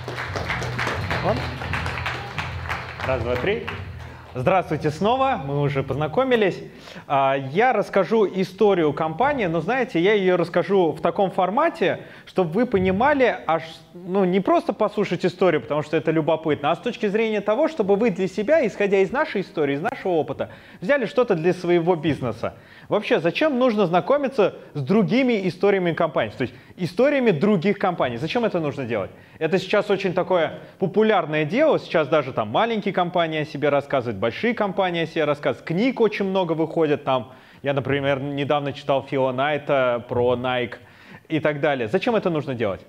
Раз, два, три. Здравствуйте снова, мы уже познакомились. Я расскажу историю компании, но знаете, я ее расскажу в таком формате, чтобы вы понимали, не просто послушать историю, потому что это любопытно, а с точки зрения того, чтобы вы для себя, исходя из нашей истории, из нашего опыта, взяли что-то для своего бизнеса. Вообще, зачем нужно знакомиться с другими историями компаний, то есть историями других компаний? Зачем это нужно делать? Это сейчас очень такое популярное дело, сейчас даже там маленькие компании о себе рассказывают, большие компании о себе рассказывают, книг очень много выходит там. Я, например, недавно читал Фила Найта про Nike и так далее. Зачем это нужно делать?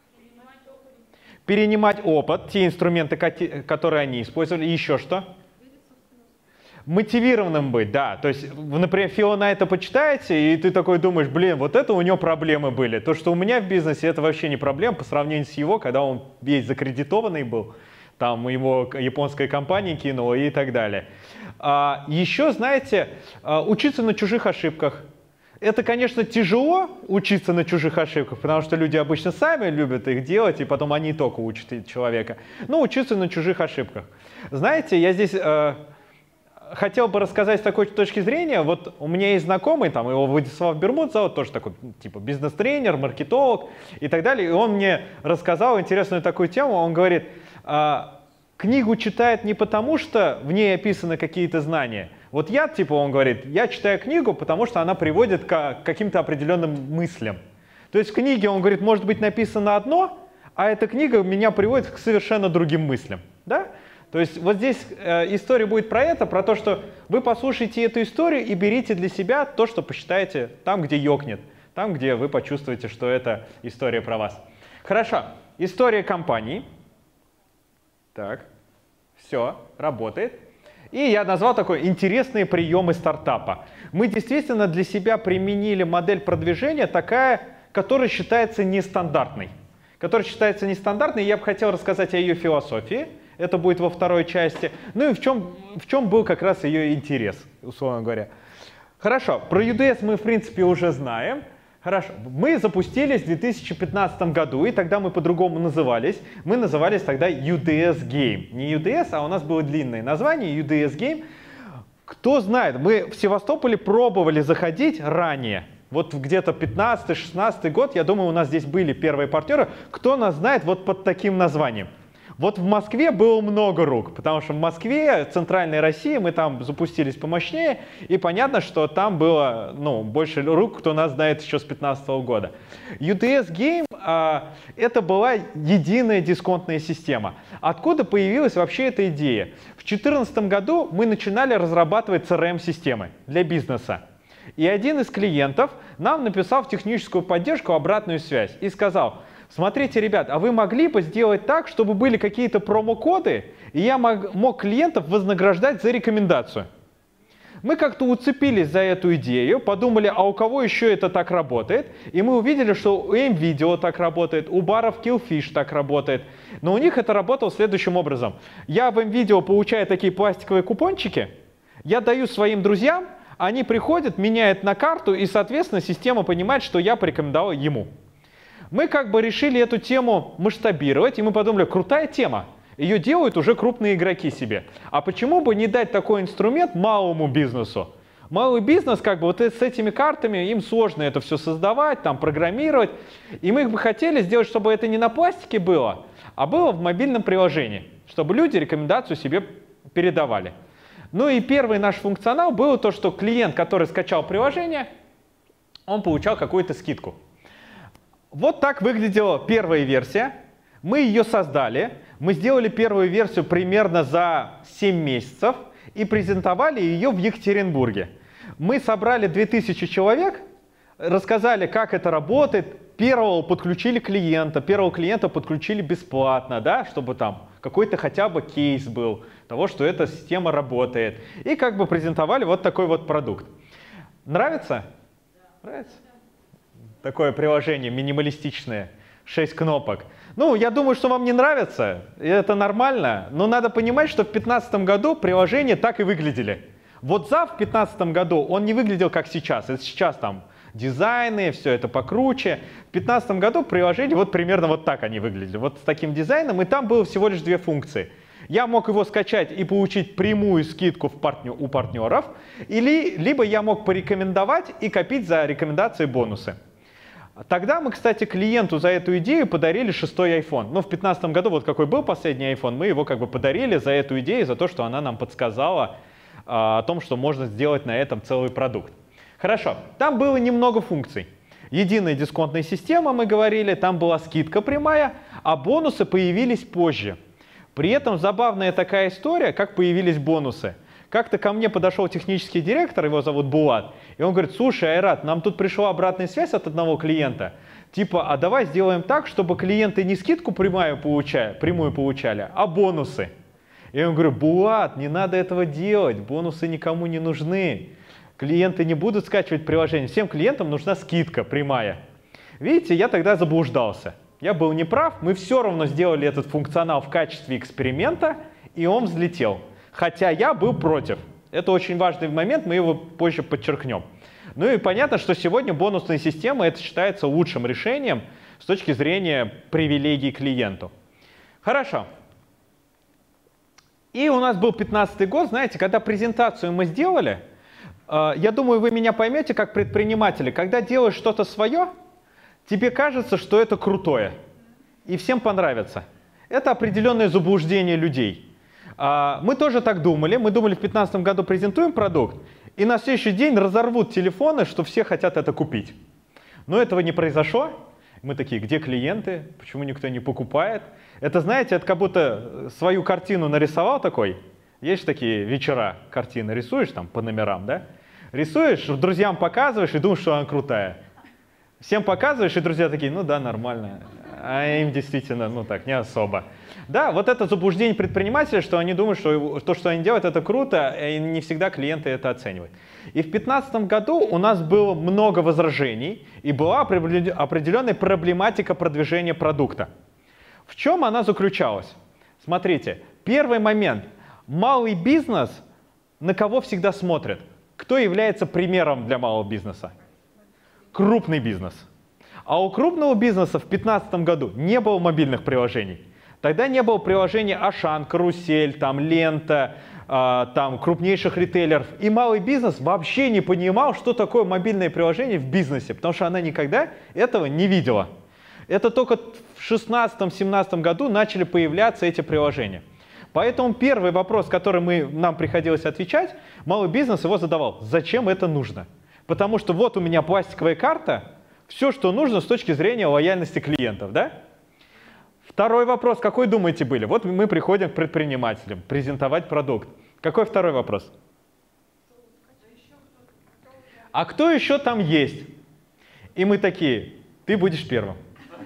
Перенимать опыт, те инструменты, которые они использовали, и еще что? Мотивированным быть, да. То есть, например, Фила Найта почитаете, и ты такой думаешь, блин, вот это у него проблемы были. То, что у меня в бизнесе, это вообще не проблема по сравнению с его, когда он весь закредитованный был, там его японская компания кинула и так далее. Еще, знаете, учиться на чужих ошибках. Это, конечно, тяжело учиться на чужих ошибках, потому что люди обычно сами любят их делать, и потом они только учат человека. Но учиться на чужих ошибках. Знаете, я здесь хотел бы рассказать с такой точки зрения. Вот у меня есть знакомый, там его Владислав Бермуд зовут, тоже такой типа бизнес-тренер, маркетолог и так далее. И он мне рассказал интересную такую тему. Он говорит, книгу читает не потому, что в ней описаны какие-то знания. Вот он говорит, я читаю книгу, потому что она приводит к каким-то определенным мыслям. То есть в книге, он говорит, может быть написано одно, а эта книга меня приводит к совершенно другим мыслям. Да? То есть вот здесь история будет про это, про то, что вы послушаете эту историю и берите для себя то, что посчитаете там, где ёкнет, там, где вы почувствуете, что это история про вас. Хорошо, история компании. Так, все, работает. И я назвал такой «Интересные приемы стартапа». Мы действительно для себя применили модель продвижения такая, которая считается нестандартной. Я бы хотел рассказать о ее философии. Это будет во второй части. Ну и в чем был как раз ее интерес, условно говоря. Хорошо, про UDS мы в принципе уже знаем. Хорошо, мы запустились в 2015 году, и тогда мы по-другому назывались. Мы назывались тогда UDS Game. Не UDS, а у нас было длинное название UDS Game. Кто знает, мы в Севастополе пробовали заходить ранее. Вот где-то 15-16 год, я думаю, у нас здесь были первые партнеры. Кто нас знает вот под таким названием? Вот в Москве было много рук, потому что в Москве, центральной России, мы там запустились помощнее, и понятно, что там было больше рук, кто нас знает еще с 2015 года. UDS Game это была единая дисконтная система. Откуда появилась вообще эта идея? В 2014 году мы начинали разрабатывать CRM-системы для бизнеса. И один из клиентов нам написал в техническую поддержку обратную связь и сказал: смотрите, ребят, а вы могли бы сделать так, чтобы были какие-то промокоды, и я мог клиентов вознаграждать за рекомендацию? Мы как-то уцепились за эту идею, подумали, а у кого еще это так работает? И мы увидели, что у M-Video так работает, у баров Killfish так работает. Но у них это работало следующим образом. Я в M-Video получаю такие пластиковые купончики, я даю своим друзьям, они приходят, меняют на карту, и, соответственно, система понимает, что я порекомендовал ему. Мы как бы решили эту тему масштабировать, и мы подумали, крутая тема. Ее делают уже крупные игроки себе. А почему бы не дать такой инструмент малому бизнесу? Малый бизнес, как бы вот с этими картами, им сложно это все создавать, там, программировать. И мы бы хотели сделать, чтобы это не на пластике было, а было в мобильном приложении, чтобы люди рекомендацию себе передавали. Ну и первый наш функционал был то, что клиент, который скачал приложение, он получал какую-то скидку. Вот так выглядела первая версия. Мы ее создали. Мы сделали первую версию примерно за 7 месяцев и презентовали ее в Екатеринбурге. Мы собрали 2000 человек, рассказали, как это работает. Первого подключили клиента, первого клиента подключили бесплатно, да, чтобы там какой-то хотя бы кейс был того, что эта система работает. И как бы презентовали вот такой вот продукт. Нравится? Нравится? Такое приложение минималистичное, 6 кнопок. Ну, я думаю, что вам не нравится, и это нормально, но надо понимать, что в 2015 году приложения так и выглядели. WhatsApp в 2015 году, он не выглядел как сейчас. Это сейчас там дизайны, все это покруче. В 2015 году приложение вот примерно вот так они выглядели, вот с таким дизайном, и там было всего лишь две функции. Я мог его скачать и получить прямую скидку у партнеров, либо я мог порекомендовать и копить за рекомендации бонусы. Тогда мы, кстати, клиенту за эту идею подарили 6-й iPhone. Ну, в 2015 году, вот какой был последний iPhone, мы его как бы подарили за эту идею, за то, что она нам подсказала о том, что можно сделать на этом целый продукт. Хорошо, там было немного функций. Единая дисконтная система, мы говорили, там была скидка прямая, а бонусы появились позже. При этом забавная такая история, как появились бонусы. Как-то ко мне подошел технический директор, его зовут Булат, и он говорит: слушай, Айрат, нам тут пришла обратная связь от одного клиента, типа, а давай сделаем так, чтобы клиенты не скидку прямую получали, а бонусы. И я ему говорю: Булат, не надо этого делать, бонусы никому не нужны. Клиенты не будут скачивать приложение, всем клиентам нужна скидка прямая. Видите, я тогда заблуждался. Я был неправ, мы все равно сделали этот функционал в качестве эксперимента, и он взлетел. Хотя я был против. Это очень важный момент, мы его позже подчеркнем. Ну и понятно, что сегодня бонусная система это считается лучшим решением с точки зрения привилегий клиенту. Хорошо. И у нас был 2015 год, знаете, когда презентацию мы сделали, я думаю, вы меня поймете как предприниматели. Когда делаешь что-то свое, тебе кажется, что это крутое, и всем понравится. Это определенное заблуждение людей. Мы тоже так думали. Мы думали, в 2015 году презентуем продукт, и на следующий день разорвут телефоны, что все хотят это купить. Но этого не произошло. Мы такие: где клиенты? Почему никто не покупает? Это, знаете, это как будто свою картину нарисовал такой. Есть же такие вечера, картины рисуешь там по номерам, да? Рисуешь, друзьям показываешь и думаешь, что она крутая. Всем показываешь, и друзья такие: ну да, нормально. А им действительно, ну так, не особо. Да, вот это заблуждение предпринимателей, что они думают, что то, что они делают, это круто, и не всегда клиенты это оценивают. И в 2015 году у нас было много возражений, и была определенная проблематика продвижения продукта. В чем она заключалась? Смотрите, первый момент. Малый бизнес на кого всегда смотрит? Кто является примером для малого бизнеса? Крупный бизнес. А у крупного бизнеса в 2015 году не было мобильных приложений. Тогда не было приложений Ашан, Карусель, там, Лента, там, крупнейших ритейлеров. И малый бизнес вообще не понимал, что такое мобильное приложение в бизнесе, потому что она никогда этого не видела. Это только в 2016-2017 году начали появляться эти приложения. Поэтому первый вопрос, который нам приходилось отвечать, малый бизнес его задавал: зачем это нужно? Потому что вот у меня пластиковая карта, все, что нужно с точки зрения лояльности клиентов, да? Второй вопрос, какой, думаете, были? Вот мы приходим к предпринимателям, презентовать продукт. Какой второй вопрос? А кто еще там есть? И мы такие: ты будешь первым.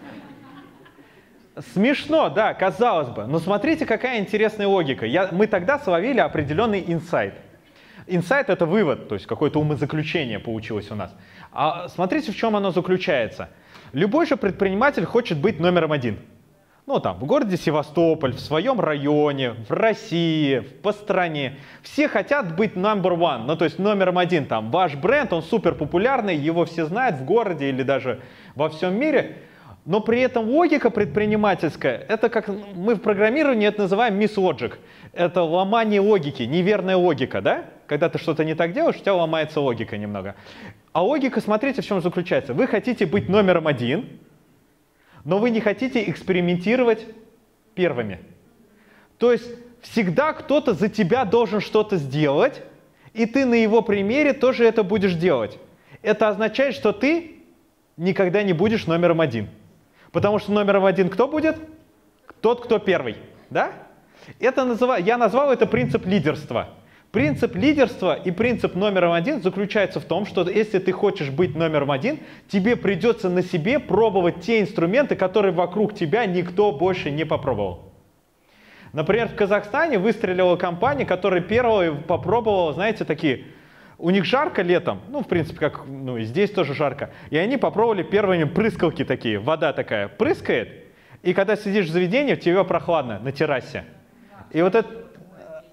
Смешно, да, казалось бы, но смотрите, какая интересная логика. Мы тогда словили определенный инсайт. Инсайт — это вывод, то есть какое-то умозаключение получилось у нас. А смотрите, в чем оно заключается. Любой же предприниматель хочет быть номером один. Ну, там, в городе Севастополь, в своем районе, в России, по стране. Все хотят быть number one, ну, то есть номером один. Там, ваш бренд, он супер популярный, его все знают в городе или даже во всем мире. Но при этом логика предпринимательская, это как мы в программировании это называем mislogic. Это ломание логики, неверная логика, да? Когда ты что-то не так делаешь, у тебя ломается логика немного. А логика, смотрите, в чем заключается. Вы хотите быть номером один, но вы не хотите экспериментировать первыми. То есть всегда кто-то за тебя должен что-то сделать, и ты на его примере тоже это будешь делать. Это означает, что ты никогда не будешь номером один. Потому что номером один кто будет? Тот, кто первый. Да? Я назвал это принцип лидерства. Принцип лидерства и принцип номером один заключается в том, что если ты хочешь быть номером один, тебе придется на себе пробовать те инструменты, которые вокруг тебя никто больше не попробовал. Например, в Казахстане выстрелила компания, которая первая попробовала, знаете, такие... У них жарко летом, ну, в принципе, как и здесь тоже жарко. И они попробовали первыми прыскалки такие, вода такая прыскает, и когда сидишь в заведении, тебе прохладно на террасе. И вот это...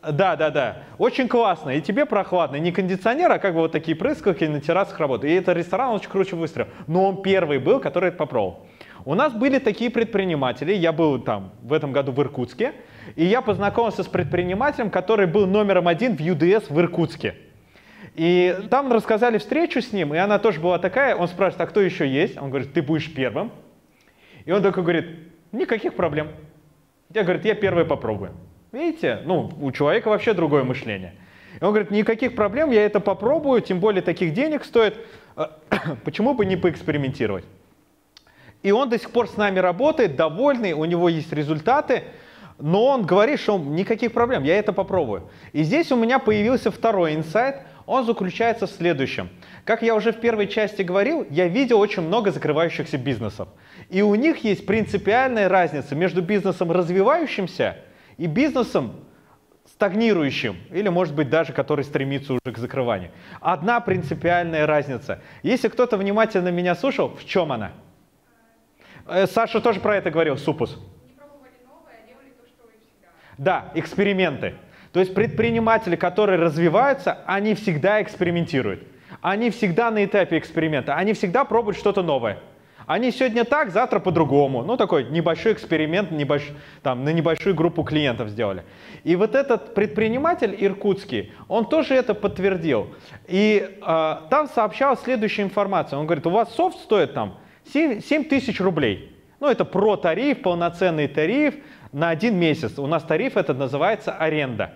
Да. Очень классно. И тебе прохладно. Не кондиционер, а как бы вот такие прыскалки на террасах работают. И этот ресторан очень круче выстрелил. Но он первый был, который это попробовал. У нас были такие предприниматели. Я был там в этом году в Иркутске. И я познакомился с предпринимателем, который был номером 1 в UDS в Иркутске. И там рассказали встречу с ним, и она тоже была такая. Он спрашивает, а кто еще есть? Он говорит, ты будешь первым. И он такой говорит, никаких проблем. Я, говорит, я первый попробую. Видите, ну, у человека вообще другое мышление. И он говорит, никаких проблем, я это попробую, тем более таких денег стоит. Почему бы не поэкспериментировать? И он до сих пор с нами работает, довольный, у него есть результаты, но он говорит, что никаких проблем, я это попробую. И здесь у меня появился второй инсайт, он заключается в следующем. Как я уже в первой части говорил, я видел очень много закрывающихся бизнесов. И у них есть принципиальная разница между бизнесом развивающимся и бизнесом стагнирующим, или, может быть, даже который стремится уже к закрыванию. Одна принципиальная разница. Если кто-то внимательно меня слушал, в чем она? Саша тоже про это говорил, Супус. Не пробовали новое, а делали то, что и всегда. Да, эксперименты. То есть предприниматели, которые развиваются, они всегда экспериментируют. Они всегда на этапе эксперимента, они всегда пробуют что-то новое. Они сегодня так, завтра по-другому. Ну, такой небольшой эксперимент, там, на небольшую группу клиентов сделали. И вот этот предприниматель иркутский, он тоже это подтвердил. И там сообщал следующую информацию. Он говорит, у вас софт стоит там 7 тысяч рублей. Ну, это про-тариф, полноценный тариф на 1 месяц. У нас тариф этот называется аренда.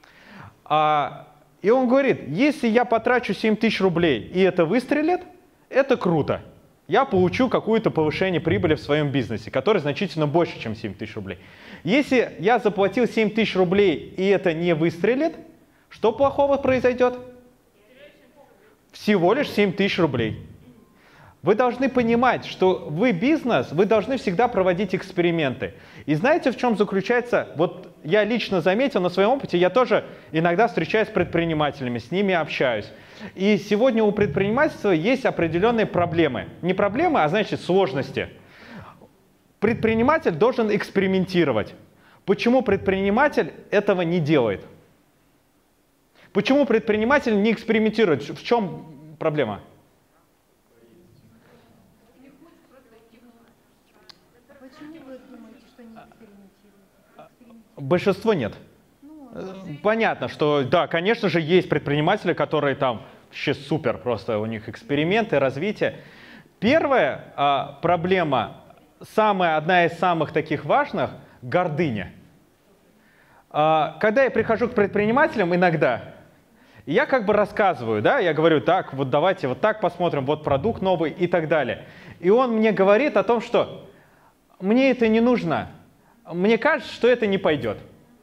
И он говорит, если я потрачу 7 тысяч рублей и это выстрелит, это круто. Я получу какое-то повышение прибыли в своем бизнесе, которое значительно больше, чем 7 тысяч рублей. Если я заплатил 7 тысяч рублей и это не выстрелит, что плохого произойдет? Всего лишь 7 тысяч рублей. Вы должны понимать, что вы бизнес, вы должны всегда проводить эксперименты. И знаете, в чем заключается? Вот я лично заметил на своем опыте, я тоже иногда встречаюсь с предпринимателями, с ними общаюсь. И сегодня у предпринимательства есть определенные проблемы. Не проблемы, а значит сложности. Предприниматель должен экспериментировать. Почему предприниматель этого не делает? Почему предприниматель не экспериментирует? В чем проблема? Большинство нет. Понятно, что да, конечно же, есть предприниматели, которые там вообще супер, просто у них эксперименты, развитие. Первая проблема, одна из самых таких важных, гордыня. Когда я прихожу к предпринимателям иногда, я как бы рассказываю, да, я говорю, так, вот давайте вот так посмотрим, вот продукт новый и так далее. И он мне говорит о том, что мне это не нужно. Мне кажется, что это не пойдет.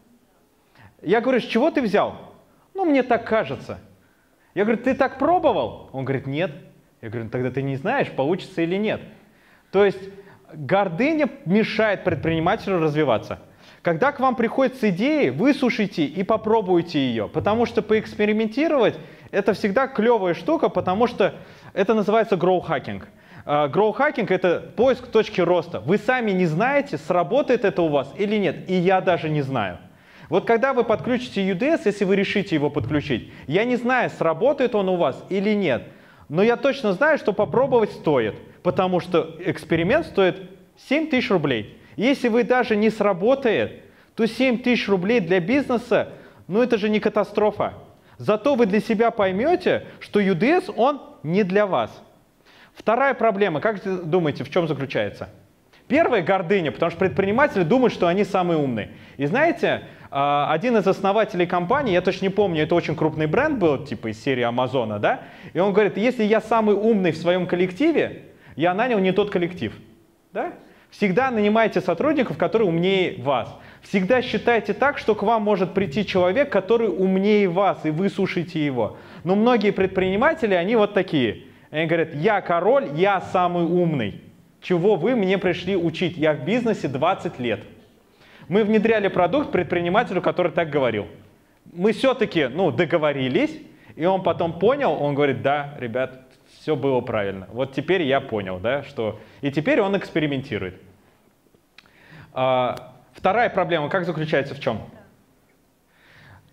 Я говорю, с чего ты взял? Ну, мне так кажется. Я говорю, ты так пробовал? Он говорит, нет. Я говорю, ну, тогда ты не знаешь, получится или нет. То есть гордыня мешает предпринимателю развиваться. Когда к вам приходят с идеей, выслушайте и попробуйте ее. Потому что поэкспериментировать – это всегда клевая штука, потому что это называется growth-hacking. Growth-hacking – это поиск точки роста. Вы сами не знаете, сработает это у вас или нет, и я даже не знаю. Вот когда вы подключите UDS, если вы решите его подключить, я не знаю, сработает он у вас или нет, но я точно знаю, что попробовать стоит, потому что эксперимент стоит 7 тысяч рублей. Если вы даже не сработает, то 7 тысяч рублей для бизнеса, ну это же не катастрофа. Зато вы для себя поймете, что UDS, он не для вас. Вторая проблема, как думаете, в чем заключается? Первая – гордыня, потому что предприниматели думают, что они самые умные. И знаете, один из основателей компании, я точно не помню, это очень крупный бренд был, типа из серии Амазона, да? И он говорит, если я самый умный в своем коллективе, я нанял не тот коллектив. Да? Всегда нанимайте сотрудников, которые умнее вас. Всегда считайте так, что к вам может прийти человек, который умнее вас, и вы слушаете его. Но многие предприниматели, они вот такие. Они говорят, я король, я самый умный. Чего вы мне пришли учить? Я в бизнесе 20 лет. Мы внедряли продукт предпринимателю, который так говорил. Мы все-таки договорились, и он потом понял, он говорит, да, ребят, все было правильно. Вот теперь я понял, да, что... И теперь он экспериментирует. Вторая проблема, как заключается в чем?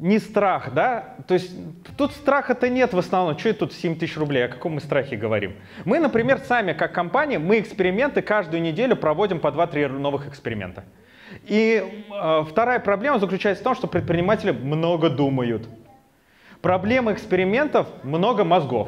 не страх, да? То есть тут страха-то нет в основном. Что это тут 7 тысяч рублей? О каком мы страхе говорим? Мы, например, сами как компания, мы эксперименты каждую неделю проводим по 2-3 новых эксперимента. И вторая проблема заключается в том, что предприниматели много думают. Проблема экспериментов — много мозгов.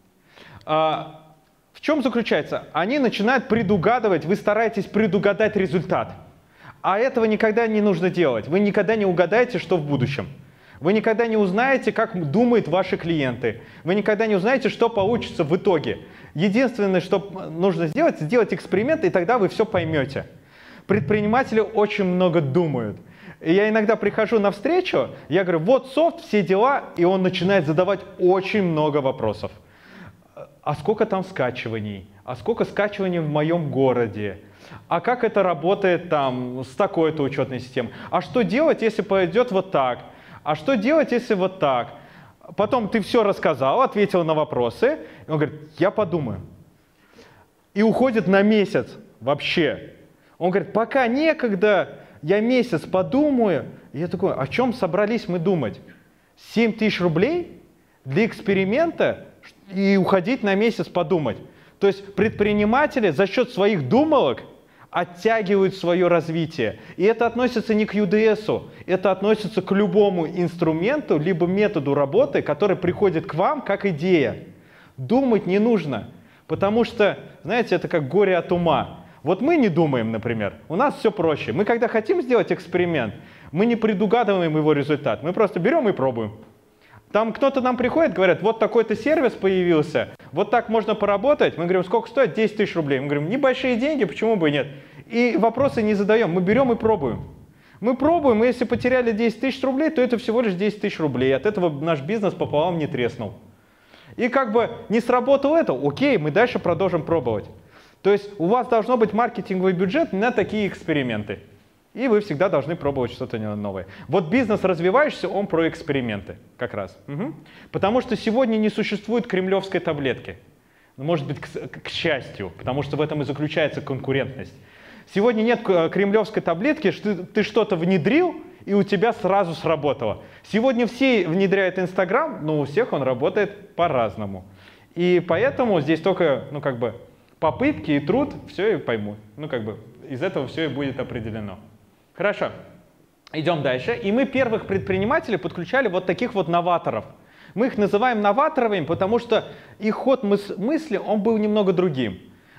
В чем заключается? Они начинают предугадывать, вы стараетесь предугадать результат. А этого никогда не нужно делать. Вы никогда не угадаете, что в будущем. Вы никогда не узнаете, как думают ваши клиенты. Вы никогда не узнаете, что получится в итоге. Единственное, что нужно сделать, сделать эксперимент, и тогда вы все поймете. Предприниматели очень много думают. И я иногда прихожу на встречу, я говорю, вот софт, все дела, и он начинает задавать очень много вопросов. А сколько там скачиваний? А сколько скачиваний в моем городе? А как это работает там с такой-то учетной системой? А что делать, если пойдет вот так? А что делать, если вот так? Потом ты все рассказал, ответил на вопросы. И он говорит, я подумаю. И уходит на месяц вообще. Он говорит, пока некогда, я месяц подумаю. И я такой, о чем собрались мы думать? 7 тысяч рублей для эксперимента и уходить на месяц подумать. То есть предприниматели за счет своих думалок оттягивают свое развитие. И это относится не к UDS, это относится к любому инструменту, либо методу работы, который приходит к вам как идея. Думать не нужно, потому что, знаете, это как горе от ума. Вот мы не думаем, например, у нас все проще. Мы когда хотим сделать эксперимент, мы не предугадываем его результат, мы просто берем и пробуем. Там кто-то нам приходит, говорят, вот такой-то сервис появился, вот так можно поработать. Мы говорим, сколько стоит? 10 тысяч рублей. Мы говорим, небольшие деньги, почему бы и нет? И вопросы не задаем, мы берем и пробуем. Мы пробуем, и если потеряли 10 тысяч рублей, то это всего лишь 10 тысяч рублей. От этого наш бизнес пополам не треснул. И как бы не сработало это, окей, мы дальше продолжим пробовать. То есть у вас должно быть маркетинговый бюджет на такие эксперименты. И вы всегда должны пробовать что-то новое. Вот бизнес развивающийся, он про эксперименты как раз. Угу. Потому что сегодня не существует кремлевской таблетки. Может быть, к счастью, потому что в этом и заключается конкурентность. Сегодня нет кремлевской таблетки, что ты что-то внедрил, и у тебя сразу сработало. Сегодня все внедряют Инстаграм, но у всех он работает по-разному. И поэтому здесь только, попытки и труд, все и поймут. Из этого все и будет определено. Хорошо, идем дальше. И мы первых предпринимателей подключали вот таких вот новаторов. Мы их называем новаторами, потому что их ход мысли, он был немного другим.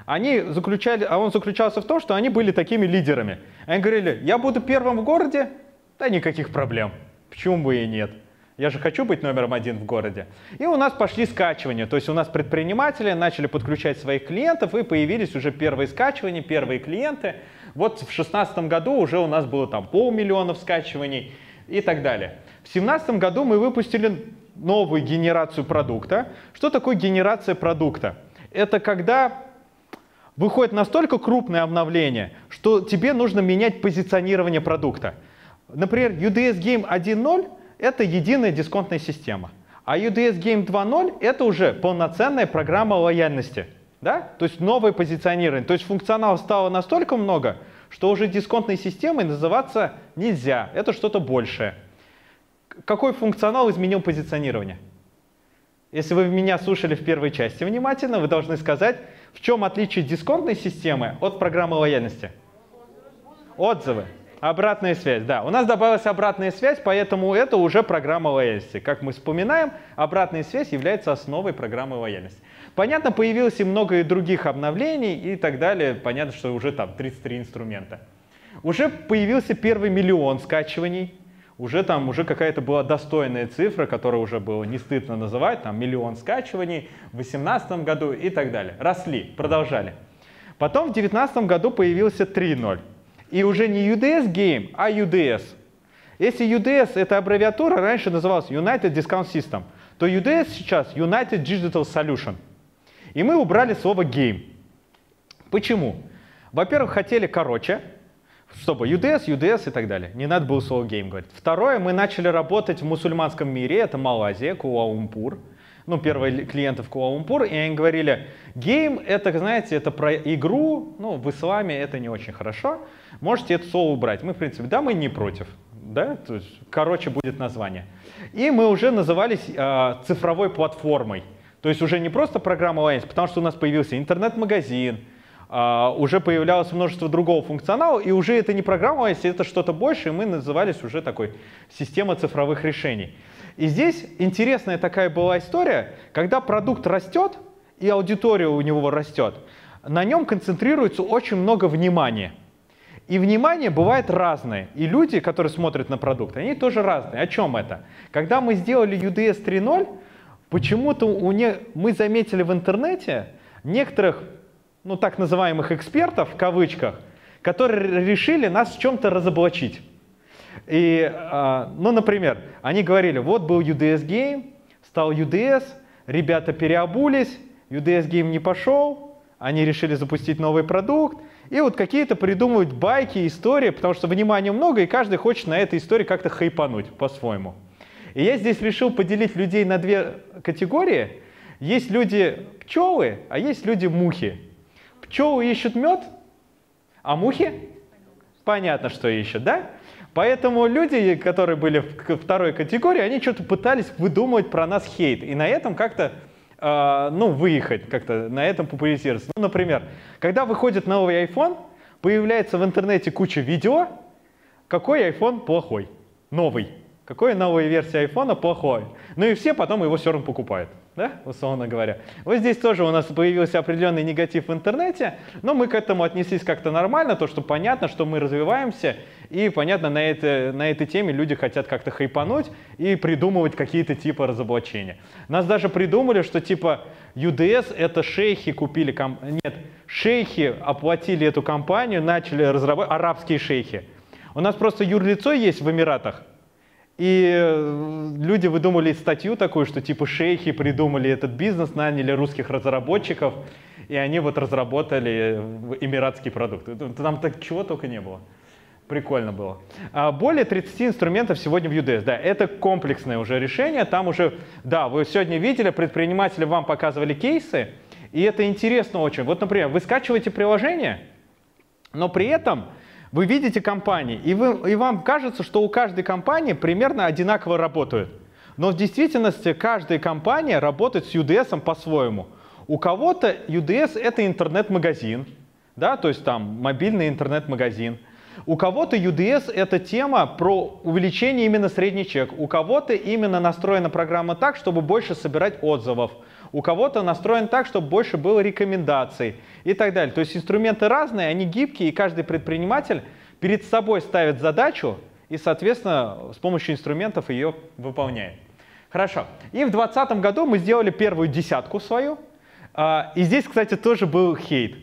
Он заключался в том, что они были такими лидерами. Они говорили, я буду первым в городе, да никаких проблем, почему бы и нет. Я же хочу быть номером 1 в городе. И у нас пошли скачивания. То есть у нас предприниматели начали подключать своих клиентов, и появились уже первые скачивания, первые клиенты. Вот в 2016 году уже у нас было там 500 000 скачиваний и так далее. В 2017 году мы выпустили новую генерацию продукта. Что такое генерация продукта? Это когда выходит настолько крупное обновление, что тебе нужно менять позиционирование продукта. Например, UDS Game 1.0 — это единая дисконтная система. А UDS Game 2.0 — это уже полноценная программа лояльности. Да? То есть новое позиционирование. То есть функционала стало настолько много, что уже дисконтной системой называться нельзя. Это что-то большее. Какой функционал изменил позиционирование? Если вы меня слушали в первой части внимательно, вы должны сказать, в чем отличие дисконтной системы от программы лояльности? Отзывы. Обратная связь, да. У нас добавилась обратная связь, поэтому это уже программа лояльности. Как мы вспоминаем, обратная связь является основой программы лояльности. Понятно, появилось и много других обновлений и так далее. Понятно, что уже там 33 инструмента. Уже появился первый 1 000 000 скачиваний. Уже какая-то была достойная цифра, которую уже было не стыдно называть. Там 1 000 000 скачиваний в 2018 году и так далее. Росли, продолжали. Потом в 2019 году появился 3.0. И уже не UDS Game, а UDS. Если UDS — это аббревиатура, раньше называлась United Discount System, то UDS сейчас United Digital Solution. И мы убрали слово Game. Почему? Во-первых, хотели короче, чтобы UDS и так далее. Не надо было слово Game говорить. Второе, мы начали работать в мусульманском мире, это Малайзия, Куала-Лумпур. Первые клиенты в Куала-Лумпур, и они говорили, Game — это, знаете, это про игру, в исламе это не очень хорошо, можете это слово убрать. Мы, в принципе, да, мы не против. да, то есть, короче будет название. И мы уже назывались цифровой платформой. То есть уже не просто программа лояльности, потому что у нас появился интернет-магазин, уже появлялось множество другого функционала, и уже это не программа лояльности, это что-то большее, и мы назывались уже такой система цифровых решений. И здесь интересная такая была история, когда продукт растет, и аудитория у него растет, на нем концентрируется очень много внимания. И внимание бывает разное. И люди, которые смотрят на продукт, они тоже разные. О чем это? Когда мы сделали UDS 3.0, почему-то мы заметили в интернете некоторых, ну так называемых экспертов, в кавычках, которые решили нас в чем-то разоблачить. И, ну, например, они говорили, вот был UDS Game, стал UDS, ребята переобулись, UDS Game не пошел, они решили запустить новый продукт, и вот какие-то придумывают байки, истории, потому что внимания много, и каждый хочет на этой истории как-то хайпануть по-своему. И я здесь решил поделить людей на две категории. Есть люди пчелы, а есть люди мухи. Пчелы ищут мед, а мухи? Понятно, что ищут, да? Поэтому люди, которые были в второй категории, они что-то пытались выдумывать про нас хейт. И на этом как-то, ну, выехать, как-то на этом популяризироваться. Ну, например, когда выходит новый iPhone, появляется в интернете куча видео, какой iPhone плохой, новый. Какой новая версия iPhone плохой. Ну и все потом его все равно покупают, да, условно говоря. Вот здесь тоже у нас появился определенный негатив в интернете, но мы к этому отнеслись как-то нормально, то что понятно, что мы развиваемся, и понятно, на этой теме люди хотят как-то хайпануть и придумывать какие-то типа разоблачения. Нас даже придумали, что типа UDS это шейхи купили, нет, шейхи оплатили эту компанию, начали разрабатывать, арабские шейхи. У нас просто юрлицо есть в Эмиратах, и люди выдумали статью такую, что типа шейхи придумали этот бизнес, наняли русских разработчиков, и они вот разработали эмиратский продукт. Там так чего только не было. Прикольно было. Более 30 инструментов сегодня в UDS. Да, это комплексное уже решение. Там уже, да, вы сегодня видели, предприниматели вам показывали кейсы, и это интересно очень. Вот, например, вы скачиваете приложение, но при этом вы видите компании, и вам кажется, что у каждой компании примерно одинаково работают. Но в действительности каждая компания работает с UDS по-своему. У кого-то UDS — это интернет-магазин, да, то есть там мобильный интернет-магазин. У кого-то UDS — это тема про увеличение именно средний чек. У кого-то именно настроена программа так, чтобы больше собирать отзывов. У кого-то настроен так, чтобы больше было рекомендаций и так далее. То есть инструменты разные, они гибкие, и каждый предприниматель перед собой ставит задачу и, соответственно, с помощью инструментов ее выполняет. Хорошо. И в 2020 году мы сделали первую десятку свою. И здесь, кстати, тоже был хейт.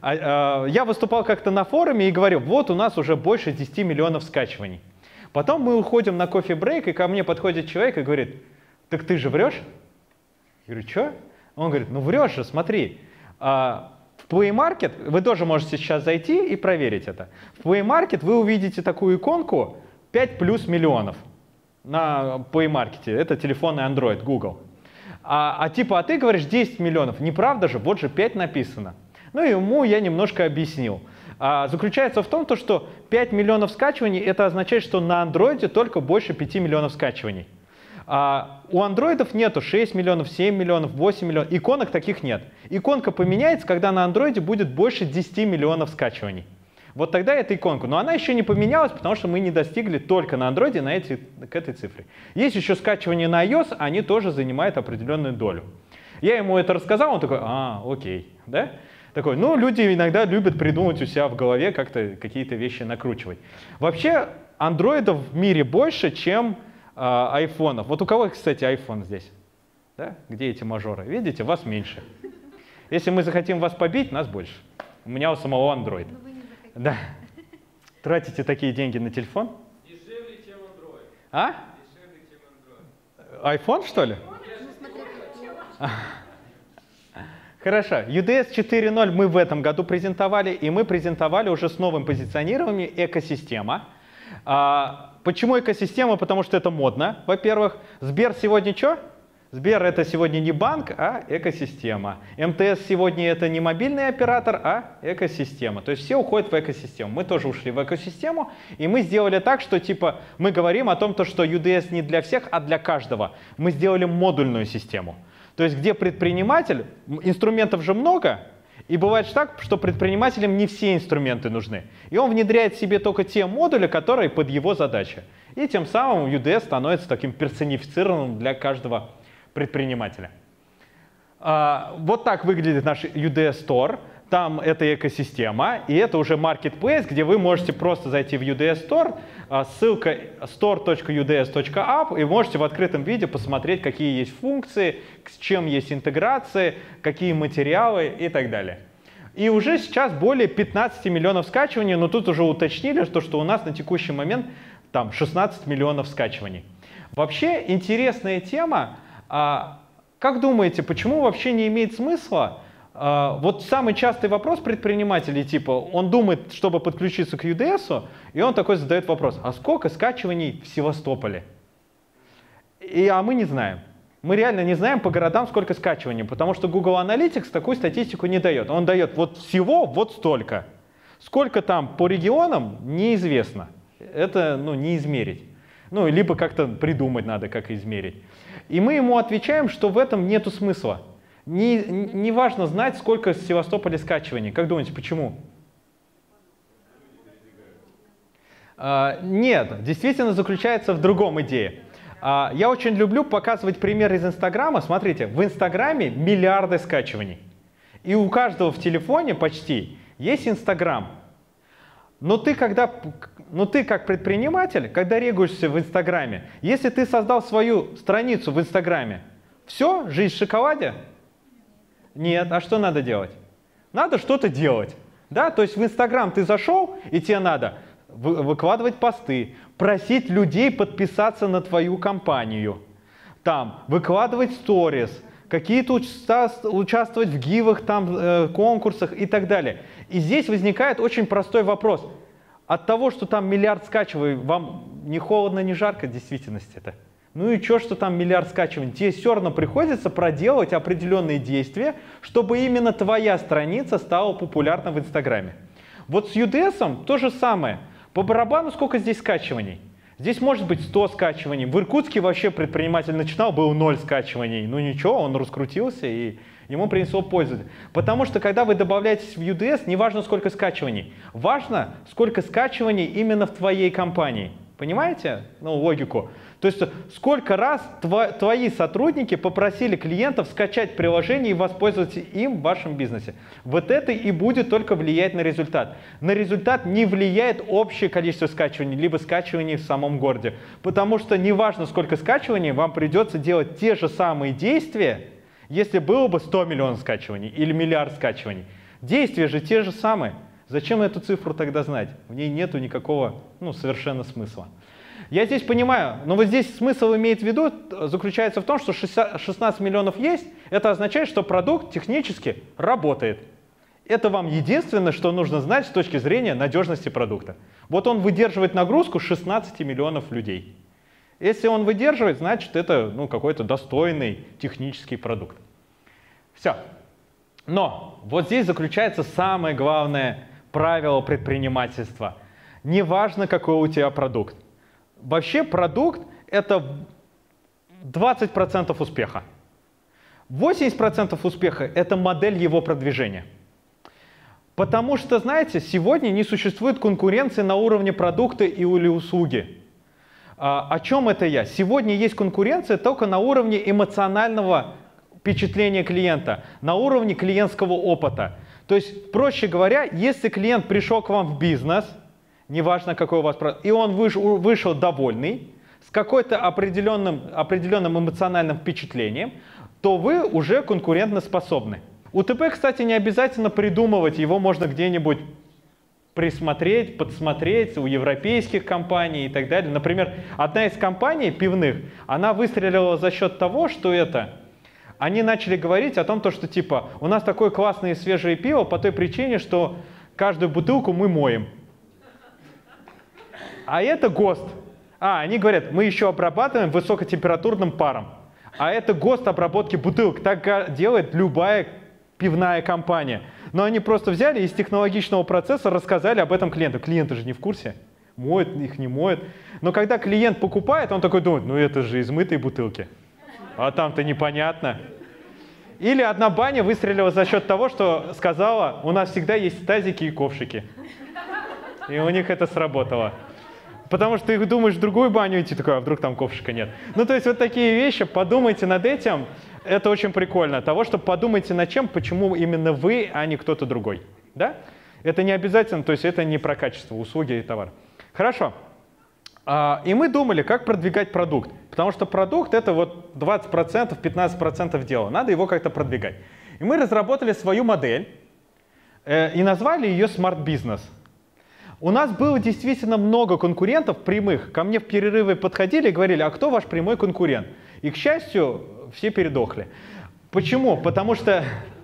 Я выступал как-то на форуме и говорю, вот у нас уже больше 10 миллионов скачиваний. Потом мы уходим на кофе-брейк, и ко мне подходит человек и говорит, так ты же врешь? Я говорю, что? Он говорит, ну врешь же, смотри. В Play Market, вы тоже можете сейчас зайти и проверить это. В Play Market вы увидите такую иконку 5+ миллионов на Play Market. Это телефоны Android, Google. А ты говоришь 10 миллионов. Неправда же? Вот же 5 написано. Ну и ему я немножко объяснил. Заключается в том, что 5 миллионов скачиваний, это означает, что на Android только больше 5 миллионов скачиваний. У андроидов нету 6 миллионов, 7 миллионов, 8 миллионов. Иконок таких нет. Иконка поменяется, когда на андроиде будет больше 10 миллионов скачиваний. Вот тогда эта иконка. Но она еще не поменялась, потому что мы не достигли только на андроиде к этой цифре. Есть еще скачивания на iOS, они тоже занимают определенную долю. Я ему это рассказал, он такой, окей. Да? Такой, ну, люди иногда любят придумать у себя в голове как-то какие-то вещи накручивать. Вообще, андроидов в мире больше, чем айфонов. Вот у кого, кстати, iPhone здесь? Да? Где эти мажоры? Видите, вас меньше. Если мы захотим вас побить, нас больше. У меня у самого Android. Да. Тратите такие деньги на телефон? Дешевле, чем Android. А? Дешевле, чем Android. iPhone, что ли? Хорошо. UDS 4.0 мы в этом году презентовали, и мы презентовали уже с новым позиционированием экосистема. Почему экосистема? Потому что это модно, во-первых. Сбер сегодня что? Сбер — это сегодня не банк, а экосистема. МТС сегодня — это не мобильный оператор, а экосистема. То есть все уходят в экосистему. Мы тоже ушли в экосистему, и мы сделали так, что типа мы говорим о том, что UDS не для всех, а для каждого. Мы сделали модульную систему. То есть где предприниматель, инструментов же много, и бывает так, что предпринимателям не все инструменты нужны. И он внедряет себе только те модули, которые под его задачи. И тем самым UDS становится таким персонифицированным для каждого предпринимателя. Вот так выглядит наш UDS Store. Там это экосистема, и это уже marketplace, где вы можете просто зайти в UDS Store, ссылка store.uds.app, и можете в открытом виде посмотреть, какие есть функции, с чем есть интеграции, какие материалы и так далее. И уже сейчас более 15 миллионов скачиваний, но тут уже уточнили, что у нас на текущий момент там 16 миллионов скачиваний. Вообще интересная тема. Как думаете, почему вообще не имеет смысла? Вот самый частый вопрос предпринимателей, типа, он думает, чтобы подключиться к UDS, и он такой задает вопрос: а сколько скачиваний в Севастополе? А мы не знаем. Мы реально не знаем по городам, сколько скачиваний, потому что Google Analytics такую статистику не дает. Он дает вот всего вот столько. Сколько там по регионам, неизвестно. Это не измерить. Либо как-то придумать надо, как измерить. И мы ему отвечаем, что в этом нету смысла. Не важно знать, сколько в Севастополе скачиваний. Как думаете, почему? Нет, действительно заключается в другом идее. Я очень люблю показывать пример из Инстаграма. Смотрите, в Инстаграме миллиарды скачиваний. И у каждого в телефоне почти есть Инстаграм. Но ты как предприниматель, когда регаешься в Инстаграме, если ты создал свою страницу в Инстаграме, все, жизнь в шоколаде? Нет. А что надо делать? Надо что-то делать. Да? То есть в Инстаграм ты зашел, и тебе надо выкладывать посты, просить людей подписаться на твою компанию, там, выкладывать сторис, какие-то участвовать в гивах, конкурсах и так далее. И здесь возникает очень простой вопрос. От того, что там миллиард скачиваний, вам не холодно, не жарко в действительности-то? И что там миллиард скачиваний? Тебе все равно приходится проделывать определенные действия, чтобы именно твоя страница стала популярна в Инстаграме. Вот с UDS то же самое. По барабану сколько здесь скачиваний? Здесь может быть 100 скачиваний. В Иркутске вообще предприниматель начинал, было 0 скачиваний. Ничего, он раскрутился и ему принесло пользу. Потому что когда вы добавляетесь в UDS, не важно сколько скачиваний. Важно сколько скачиваний именно в твоей компании. Понимаете логику? То есть сколько раз твои сотрудники попросили клиентов скачать приложение и воспользоваться им в вашем бизнесе. Вот это и будет только влиять на результат. На результат не влияет общее количество скачиваний, либо скачиваний в самом городе. Потому что неважно сколько скачиваний, вам придется делать те же самые действия, если было бы 100 миллионов скачиваний или миллиард скачиваний. Действия же те же самые. Зачем эту цифру тогда знать? В ней нету никакого совершенно смысла. Я здесь понимаю, но вот здесь смысл имеет в виду, заключается в том, что 16 миллионов есть, это означает, что продукт технически работает. Это вам единственное, что нужно знать с точки зрения надежности продукта. Вот он выдерживает нагрузку 16 миллионов людей. Если он выдерживает, значит это какой-то достойный технический продукт. Все. Но вот здесь заключается самое главное правило предпринимательства. Неважно, какой у тебя продукт. Вообще продукт — это 20% успеха. 80% успеха — это модель его продвижения. Потому что, знаете, сегодня не существует конкуренции на уровне продукта или услуги. О чем это я? Сегодня есть конкуренция только на уровне эмоционального впечатления клиента, на уровне клиентского опыта. То есть, проще говоря, если клиент пришел к вам в бизнес, неважно какой у вас продукт, и он вышел довольный, с какой-то определенным эмоциональным впечатлением, то вы уже конкурентоспособны. УТП, кстати, не обязательно придумывать, его можно где-нибудь присмотреть, подсмотреть у европейских компаний и так далее. Например, одна из компаний пивных, она выстрелила за счет того, что они начали говорить о том, что типа у нас такое классное и свежее пиво по той причине, что каждую бутылку мы моем. А это ГОСТ. Они говорят, мы еще обрабатываем высокотемпературным паром. А это ГОСТ обработки бутылок. Так делает любая пивная компания. Но они просто взяли из технологичного процесса, рассказали об этом клиенту. Клиенты же не в курсе. Моют их, не моют. Но когда клиент покупает, он такой думает, ну это же из мытой бутылки. А там-то непонятно. Или одна баня выстрелила за счет того, что сказала, у нас всегда есть тазики и ковшики. И у них это сработало. Потому что ты думаешь в другую баню идти, такой, а вдруг там ковшика нет. Ну, то есть вот такие вещи, подумайте над этим. Это очень прикольно. Того, что подумайте над чем, почему именно вы, а не кто-то другой. Да? Это не обязательно, то есть это не про качество услуги и товара. Хорошо. И мы думали, как продвигать продукт. Потому что продукт — это вот 20%, 15% дела. Надо его как-то продвигать. И мы разработали свою модель и назвали ее Smart Business. У нас было действительно много конкурентов прямых. Ко мне в перерывы подходили и говорили, а кто ваш прямой конкурент? И, к счастью, все передохли. Почему? Потому что,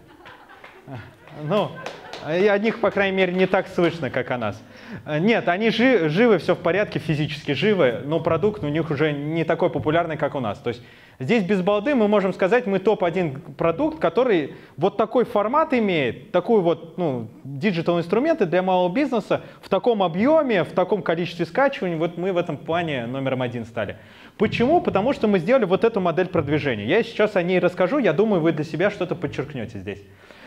ну, о них, по крайней мере, не так слышно, как о нас. Нет, они живы, все в порядке, физически живы, но продукт у них уже не такой популярный, как у нас. То есть здесь без балды мы можем сказать, мы топ-1 продукт, который вот такой формат имеет, такой вот, ну, диджитал-инструменты для малого бизнеса в таком объеме, в таком количестве скачиваний, вот мы в этом плане номером 1 стали. Почему? Потому что мы сделали вот эту модель продвижения. Я сейчас о ней расскажу, я думаю, вы для себя что-то подчеркнете здесь.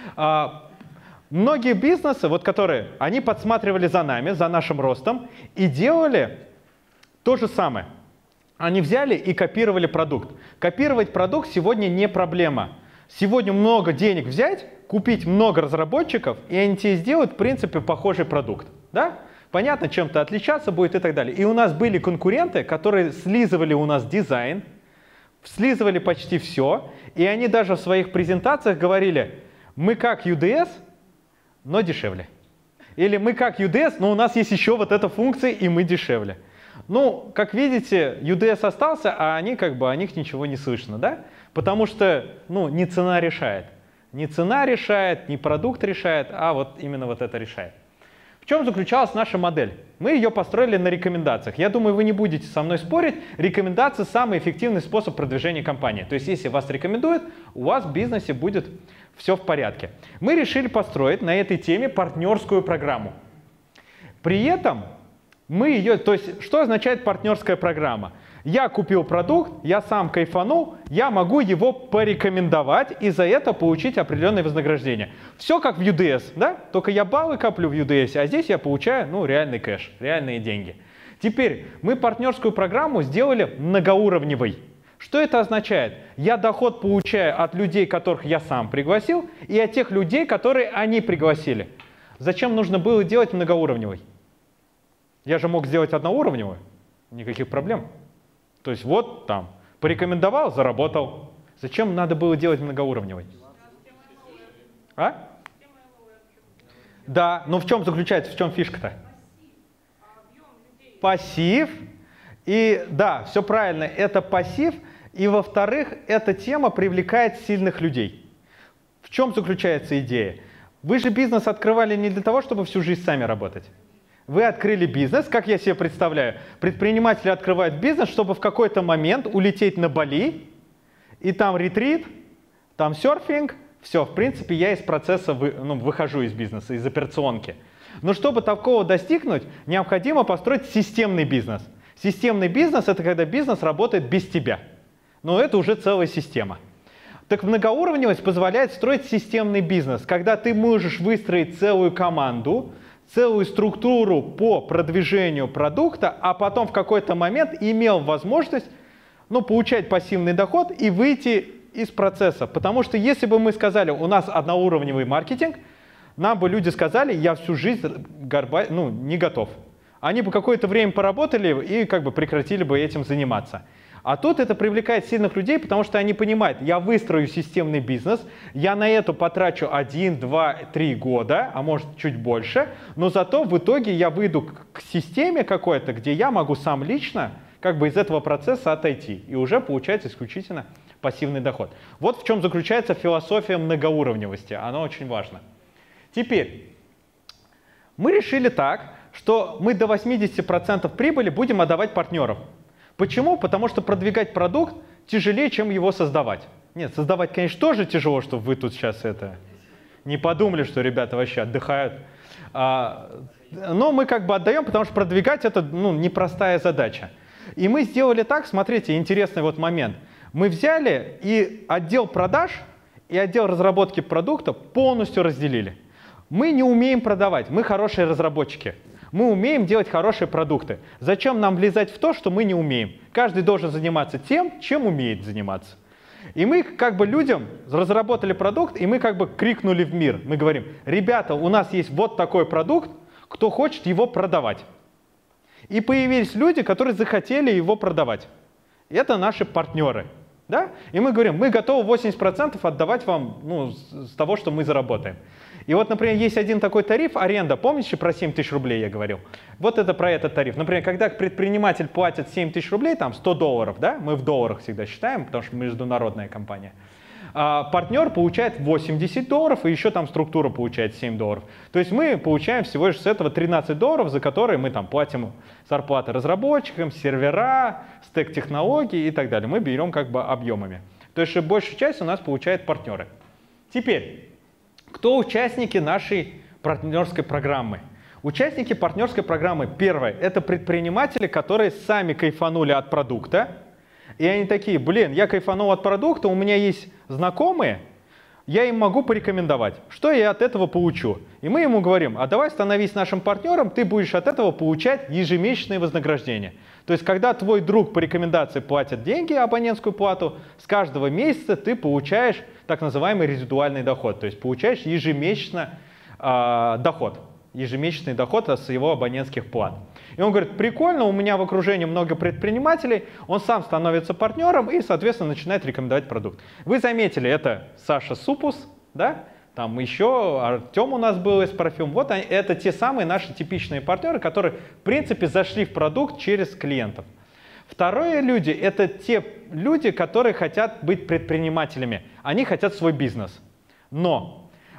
Многие бизнесы, вот которые, они подсматривали за нами, за нашим ростом и делали то же самое. Они взяли и копировали продукт. Копировать продукт сегодня не проблема. Сегодня много денег взять, купить много разработчиков, и они тебе сделают, в принципе, похожий продукт. Да? Понятно, чем-то отличаться будет и так далее. И у нас были конкуренты, которые слизывали у нас дизайн, слизывали почти все, и они даже в своих презентациях говорили, мы как UDS, но дешевле. Или мы как UDS, но у нас есть еще вот эта функция, и мы дешевле. Ну, как видите, UDS остался, а они как бы о них ничего не слышно, да? Потому что, ну, не цена решает. Не цена решает, не продукт решает, а вот именно вот это решает. В чем заключалась наша модель? Мы ее построили на рекомендациях. Я думаю, вы не будете со мной спорить. Рекомендации — самый эффективный способ продвижения компании. То есть, если вас рекомендуют, у вас в бизнесе будет все в порядке. Мы решили построить на этой теме партнерскую программу. При этом мы ее, то есть, что означает партнерская программа? Я купил продукт, я сам кайфанул, я могу его порекомендовать и за это получить определенное вознаграждение. Все как в UDS, да? Только я баллы коплю в UDS, а здесь я получаю, ну, реальный кэш, реальные деньги. Теперь мы партнерскую программу сделали многоуровневой. Что это означает? Я доход получаю от людей, которых я сам пригласил, и от тех людей, которые они пригласили. Зачем нужно было делать многоуровневой? Я же мог сделать одноуровневую, никаких проблем. То есть вот там, порекомендовал, заработал. Зачем надо было делать многоуровневой? А? Да, но в чем заключается, в чем фишка-то? Пассив. И да, все правильно, это пассив. И во-вторых, эта тема привлекает сильных людей. В чем заключается идея? Вы же бизнес открывали не для того, чтобы всю жизнь сами работать. Вы открыли бизнес, как я себе представляю. Предприниматели открывают бизнес, чтобы в какой-то момент улететь на Бали, и там ретрит, там серфинг. Все, в принципе, я из процесса выхожу из бизнеса, из операционки. Но чтобы такого достигнуть, необходимо построить системный бизнес. Системный бизнес — это когда бизнес работает без тебя. Но это уже целая система. Так многоуровневость позволяет строить системный бизнес, когда ты можешь выстроить целую команду, целую структуру по продвижению продукта, а потом в какой-то момент имел возможность, ну, получать пассивный доход и выйти из процесса. Потому что если бы мы сказали, у нас одноуровневый маркетинг, нам бы люди сказали, я всю жизнь не готов. Они бы какое-то время поработали и как бы прекратили бы этим заниматься. А тут это привлекает сильных людей, потому что они понимают, я выстрою системный бизнес, я на это потрачу 1, 2, 3 года, а может чуть больше, но зато в итоге я выйду к системе какой-то, где я могу сам лично как бы из этого процесса отойти и уже получать исключительно пассивный доход. Вот в чем заключается философия многоуровневости, она очень важна. Теперь, мы решили так, что мы до 80% прибыли будем отдавать партнерам. Почему? Потому что продвигать продукт тяжелее, чем его создавать. Нет, создавать, конечно, тоже тяжело, чтобы вы тут сейчас это не подумали, что ребята вообще отдыхают. Но мы как бы отдаем, потому что продвигать это непростая задача. И мы сделали так, смотрите, интересный вот момент. Мы взяли и отдел продаж, и отдел разработки продукта полностью разделили. Мы не умеем продавать, мы хорошие разработчики. Мы умеем делать хорошие продукты. Зачем нам влезать в то, что мы не умеем? Каждый должен заниматься тем, чем умеет заниматься. И мы как бы людям разработали продукт, и мы как бы крикнули в мир. Мы говорим: ребята, у нас есть вот такой продукт, кто хочет его продавать. И появились люди, которые захотели его продавать. Это наши партнеры. Да? И мы говорим: мы готовы 80% отдавать вам с того, что мы заработаем. И вот, например, есть один такой тариф, аренда. Помните, про 7 тысяч рублей я говорил? Вот это про этот тариф. Например, когда предприниматель платит 7 тысяч рублей, там $100, да? Мы в долларах всегда считаем, потому что мы международная компания. А партнер получает $80, и еще там структура получает $7. То есть мы получаем всего лишь с этого $13, за которые мы там платим зарплаты разработчикам, сервера, стек технологий и так далее. Мы берем как бы объемами. То есть большую часть у нас получают партнеры. Теперь, кто участники нашей партнерской программы? Участники партнерской программы, первое, это предприниматели, которые сами кайфанули от продукта. И они такие: блин, я кайфанул от продукта, у меня есть знакомые, я им могу порекомендовать. Что я от этого получу? И мы ему говорим: а давай становись нашим партнером, ты будешь от этого получать ежемесячные вознаграждения. То есть, когда твой друг по рекомендации платит деньги, абонентскую плату, с каждого месяца ты получаешь так называемый резидуальный доход. То есть, получаешь ежемесячно доход. Ежемесячный доход с его абонентских плат. И он говорит: прикольно, у меня в окружении много предпринимателей, он сам становится партнером и, соответственно, начинает рекомендовать продукт. Вы заметили, это Саша Супус, да? Там еще Артем у нас был из Парфюм. Вот они, это те самые наши типичные партнеры, которые, в принципе, зашли в продукт через клиентов. Второе люди — это те люди, которые хотят быть предпринимателями. Они хотят свой бизнес. Но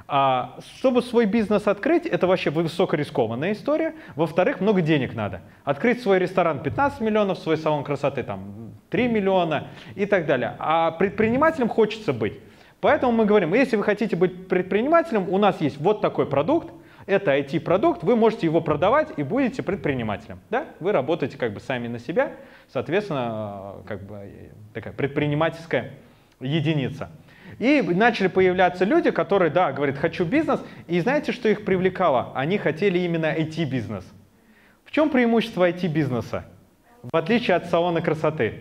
чтобы свой бизнес открыть, это вообще высокорискованная история. Во-вторых, много денег надо. Открыть свой ресторан — 15 миллионов, свой салон красоты там 3 миллиона и так далее. А предпринимателем хочется быть. Поэтому мы говорим: если вы хотите быть предпринимателем, у нас есть вот такой продукт, это IT-продукт, вы можете его продавать и будете предпринимателем. Да? Вы работаете как бы сами на себя, соответственно, как бы такая предпринимательская единица. И начали появляться люди, которые, да, говорят: хочу бизнес. И знаете, что их привлекало? Они хотели именно IT-бизнес. В чем преимущество IT-бизнеса? В отличие от салона красоты.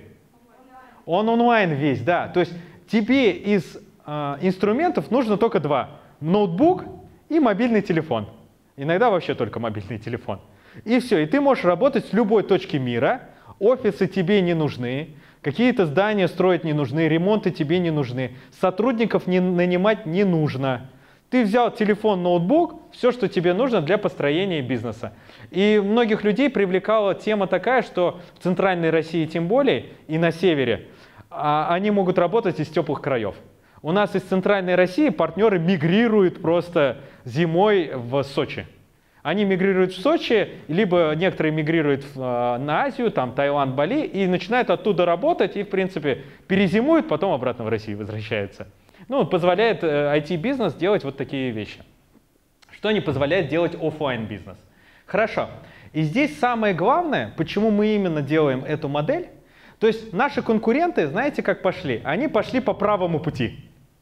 Он онлайн весь, да. То есть тебе из инструментов нужно только два. Ноутбук и мобильный телефон. Иногда вообще только мобильный телефон. И все. И ты можешь работать с любой точки мира. Офисы тебе не нужны. Какие-то здания строить не нужны, ремонты тебе не нужны, сотрудников нанимать не нужно. Ты взял телефон, ноутбук, все, что тебе нужно для построения бизнеса. И многих людей привлекала тема такая, что в центральной России тем более и на севере они могут работать из теплых краев. У нас из центральной России партнеры мигрируют просто зимой в Сочи. Они мигрируют в Сочи, либо некоторые мигрируют на Азию, там Таиланд, Бали, и начинают оттуда работать, и, в принципе, перезимуют, потом обратно в Россию возвращаются. Ну, позволяет IT-бизнес делать вот такие вещи. Что не позволяет делать офлайн-бизнес. Хорошо. И здесь самое главное, почему мы именно делаем эту модель. То есть наши конкуренты, знаете, как пошли? Они пошли по правому пути.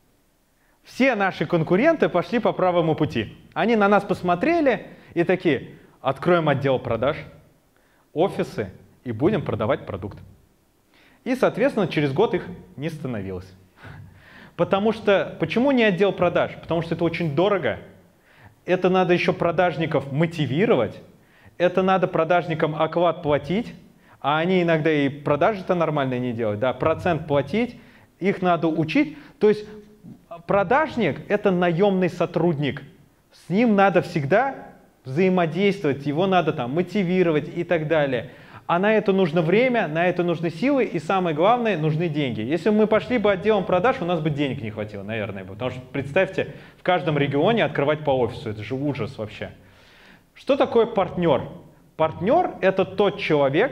Все наши конкуренты пошли по правому пути. Они на нас посмотрели и такие: откроем отдел продаж, офисы и будем продавать продукт. И, соответственно, через год их не становилось. Потому что, почему не отдел продаж? Потому что это очень дорого. Это надо еще продажников мотивировать. Это надо продажникам оклад платить. А они иногда и продажи-то нормально не делают. Да? Процент платить, их надо учить. То есть продажник — это наемный сотрудник. С ним надо всегда взаимодействовать, его надо там мотивировать и так далее. А на это нужно время, на это нужны силы и, самое главное, нужны деньги. Если бы мы пошли бы отделом продаж, у нас бы денег не хватило, наверное. Потому что, представьте, в каждом регионе открывать по офису. Это же ужас вообще. Что такое партнер? Партнер — это тот человек,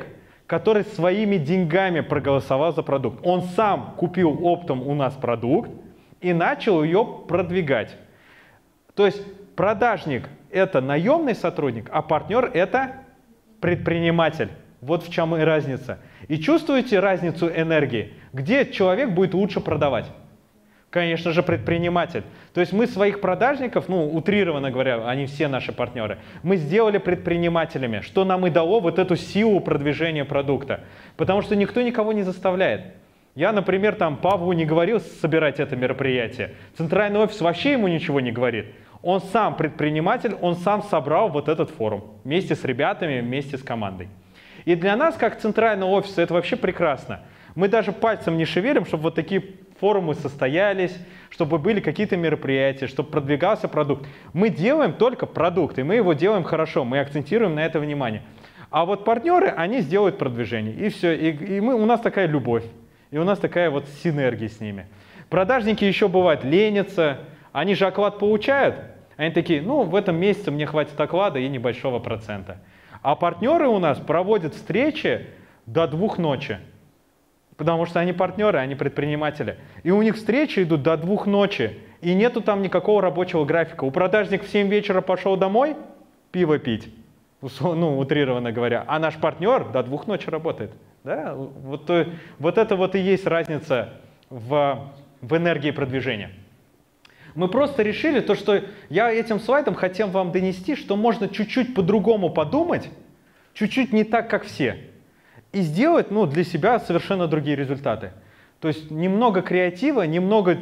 который своими деньгами проголосовал за продукт. Он сам купил оптом у нас продукт и начал ее продвигать. То есть продажник — это наемный сотрудник, а партнер — это предприниматель. Вот в чем и разница. И чувствуете разницу энергии? Где человек будет лучше продавать? Конечно же, предприниматель. То есть мы своих продажников, ну, утрированно говоря, они все наши партнеры, мы сделали предпринимателями, что нам и дало вот эту силу продвижения продукта. Потому что никто никого не заставляет. Я, например, там Павлу не говорил собирать это мероприятие. Центральный офис вообще ему ничего не говорит. Он сам предприниматель, он сам собрал вот этот форум вместе с ребятами, вместе с командой. И для нас, как центрального офиса, это вообще прекрасно. Мы даже пальцем не шевелим, чтобы вот такие форумы состоялись, чтобы были какие-то мероприятия, чтобы продвигался продукт. Мы делаем только продукт, и мы его делаем хорошо, мы акцентируем на это внимание. А вот партнеры, они сделают продвижение, и все. У нас такая любовь, и у нас такая вот синергия с ними. Продажники еще бывают ленятся, они же оклад получают, они такие, ну, в этом месяце мне хватит оклада и небольшого процента. А партнеры у нас проводят встречи до 2 ночи. Потому что они партнеры, они предприниматели. И у них встречи идут до 2 ночи. И нету там никакого рабочего графика. У продажника в 7 вечера пошел домой пиво пить, ну, утрированно говоря. А наш партнер до 2 ночи работает. Да? Вот это вот и есть разница в энергии продвижения. Мы просто решили то, что я этим слайдом хотел вам донести, что можно чуть-чуть по-другому подумать, чуть-чуть не так, как все. И сделать, ну, для себя совершенно другие результаты. То есть немного креатива, немного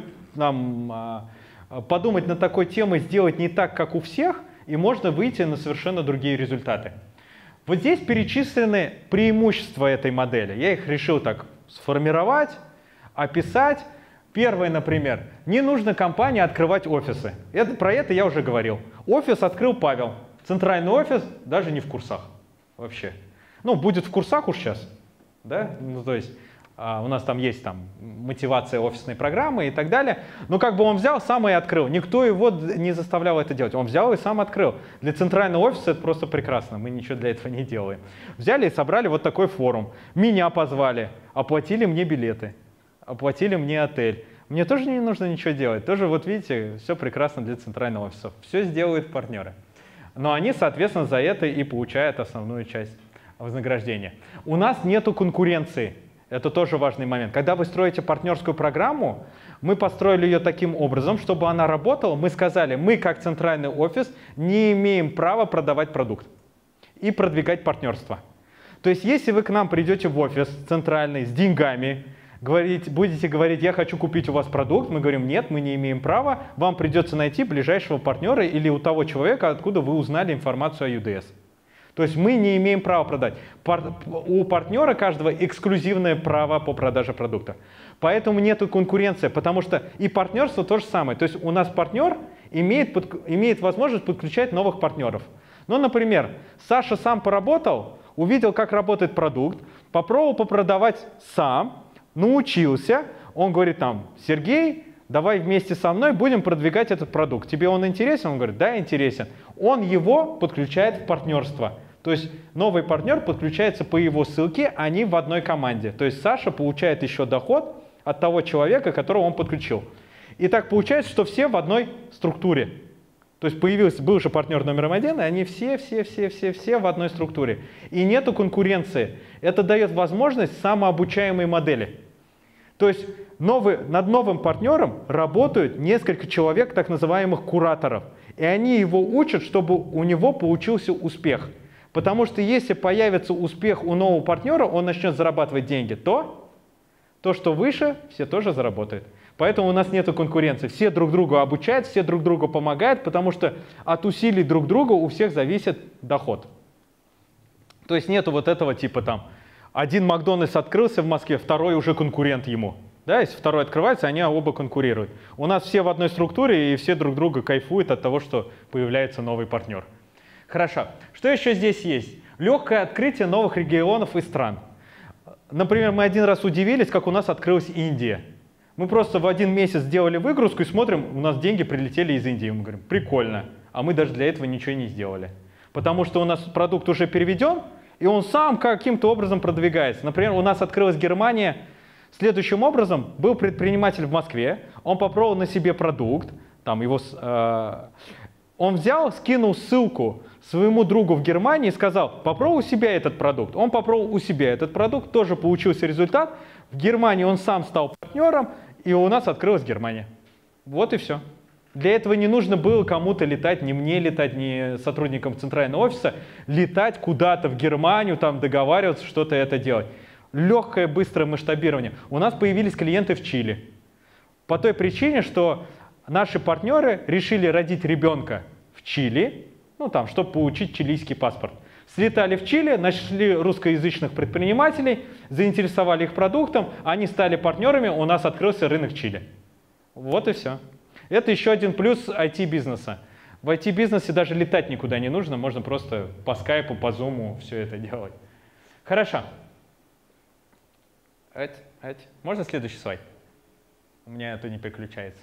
подумать над такой темой, сделать не так, как у всех, и можно выйти на совершенно другие результаты. Вот здесь перечислены преимущества этой модели. Я их решил так сформировать, описать. Первое, например, не нужно компании открывать офисы. Про это я уже говорил. Офис открыл Павел. Центральный офис даже не в курсах вообще. Ну, будет в курсах уж сейчас, да, ну, то есть у нас там есть мотивация офисной программы и так далее, но как бы он взял сам и открыл, никто его не заставлял это делать, он взял и сам открыл. Для центрального офиса это просто прекрасно, мы ничего для этого не делаем. Взяли и собрали вот такой форум, меня позвали, оплатили мне билеты, оплатили мне отель. Мне тоже не нужно ничего делать, тоже вот видите, все прекрасно для центрального офиса, все сделают партнеры. Но они, соответственно, за это и получают основную часть вознаграждения. У нас нету конкуренции. Это тоже важный момент. Когда вы строите партнерскую программу, мы построили ее таким образом, чтобы она работала. Мы сказали, мы как центральный офис не имеем права продавать продукт и продвигать партнерство. То есть если вы к нам придете в офис центральный с деньгами, будете говорить, я хочу купить у вас продукт, мы говорим, нет, мы не имеем права, вам придется найти ближайшего партнера или у того человека, откуда вы узнали информацию о UDS. То есть мы не имеем права продать. У партнера каждого эксклюзивное право по продаже продукта. Поэтому нет конкуренции, потому что и партнерство то же самое. То есть у нас партнер имеет возможность подключать новых партнеров. Ну, например, Саша сам поработал, увидел, как работает продукт, попробовал попродавать сам, научился. Он говорит там, Сергей, давай вместе со мной будем продвигать этот продукт. Тебе он интересен? Он говорит, да, интересен. Он его подключает в партнерство. То есть новый партнер подключается по его ссылке, они в одной команде. То есть Саша получает еще доход от того человека, которого он подключил. И так получается, что все в одной структуре. То есть был же партнер номер 1, и они все в одной структуре. И нету конкуренции. Это дает возможность самообучаемой модели. То есть над новым партнером работают несколько человек, так называемых кураторов. И они его учат, чтобы у него получился успех. Потому что если появится успех у нового партнера, он начнет зарабатывать деньги, то, что выше, все тоже заработают. Поэтому у нас нет конкуренции. Все друг друга обучают, все друг другу помогают, потому что от усилий друг друга у всех зависит доход. То есть нету вот этого типа там, один Макдональдс открылся в Москве, второй уже конкурент ему. Да, если второй открывается, они оба конкурируют. У нас все в одной структуре, и все друг друга кайфуют от того, что появляется новый партнер. Хорошо. Что еще здесь есть? Легкое открытие новых регионов и стран. Например, мы один раз удивились, как у нас открылась Индия. Мы просто в один месяц сделали выгрузку и смотрим, у нас деньги прилетели из Индии. Мы говорим, прикольно. А мы даже для этого ничего не сделали. Потому что у нас продукт уже переведен, И он сам каким-то образом продвигается. Например, у нас открылась Германия. Следующим образом был предприниматель в Москве, он попробовал на себе продукт, там его, он взял, скинул ссылку своему другу в Германии и сказал, попробуй у себя этот продукт. Он попробовал у себя этот продукт, тоже получился результат. В Германии он сам стал партнером, и у нас открылась Германия. Вот и все. Для этого не нужно было кому-то летать, не мне летать, не сотрудникам центрального офиса, летать куда-то в Германию, там договариваться, что-то это делать. Легкое, быстрое масштабирование. У нас появились клиенты в Чили. По той причине, что наши партнеры решили родить ребенка в Чили, ну там, чтобы получить чилийский паспорт. Слетали в Чили, нашли русскоязычных предпринимателей, заинтересовали их продуктом, они стали партнерами, у нас открылся рынок Чили. Вот и все. Это еще один плюс IT-бизнеса. В IT-бизнесе даже летать никуда не нужно, можно просто по скайпу, по зуму все это делать. Хорошо. Можно следующий слайд? У меня это не переключается.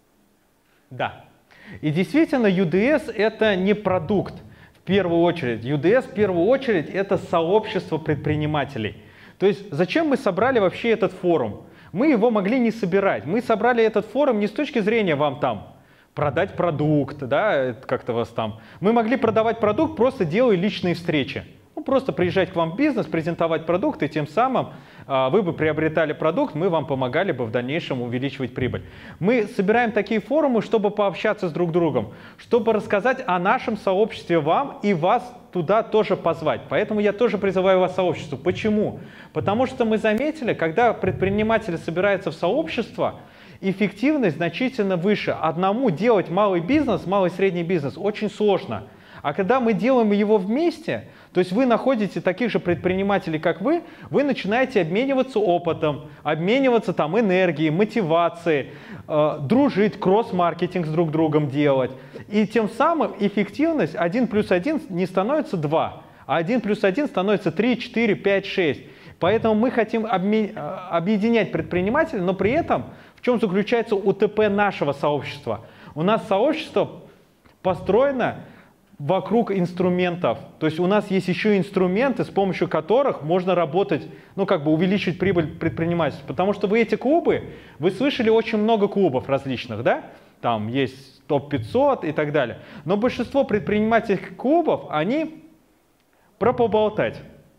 Да. И действительно, UDS — это не продукт в первую очередь. UDS в первую очередь — это сообщество предпринимателей. То есть зачем мы собрали вообще этот форум? Мы его могли не собирать. Мы собрали этот форум не с точки зрения вам там продать продукт, да, как-то вас там. Мы могли продавать продукт, просто делая личные встречи. Ну, просто приезжать к вам в бизнес, презентовать продукт, и тем самым вы бы приобретали продукт, мы вам помогали бы в дальнейшем увеличивать прибыль. Мы собираем такие форумы, чтобы пообщаться с друг другом, чтобы рассказать о нашем сообществе вам и вас туда тоже позвать. Поэтому я тоже призываю вас к сообществу. Почему? Потому что мы заметили, когда предприниматели собираются в сообщество, эффективность значительно выше. Одному делать малый бизнес, малый и средний бизнес очень сложно. А когда мы делаем его вместе, то есть вы находите таких же предпринимателей, как вы начинаете обмениваться опытом, обмениваться там энергией, мотивацией, дружить, кросс-маркетинг с друг другом делать. И тем самым эффективность 1 плюс 1 не становится 2, а 1 плюс 1 становится 3, 4, 5, 6. Поэтому мы хотим объединять предпринимателей, но при этом в чем заключается УТП нашего сообщества? У нас сообщество построено вокруг инструментов. То есть у нас есть еще инструменты, с помощью которых можно работать, ну как бы увеличить прибыль предпринимательства. Потому что вы эти клубы, вы слышали очень много клубов различных, да? Там есть топ-500 и так далее. Но большинство предпринимательских клубов, они про поболтать.